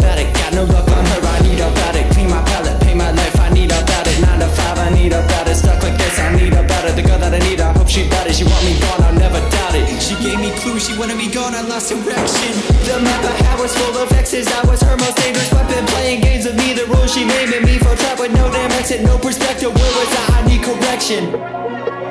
automatic. Got no luck on her, I need a addict. Clean my palate, pay my life, I need a addict. 9 to 5, I need a addict. Stuck like this, I need a addict. The girl that I need, I hope she bad it. She want me gone, I'll never doubt it. She gave me clues, she wanted me gone, I lost direction. The map I had was full of X's, I was her most dangerous weapon. Playing games with me, the rules she made me for trap with no damn exit, no perspective. Where was I need correction.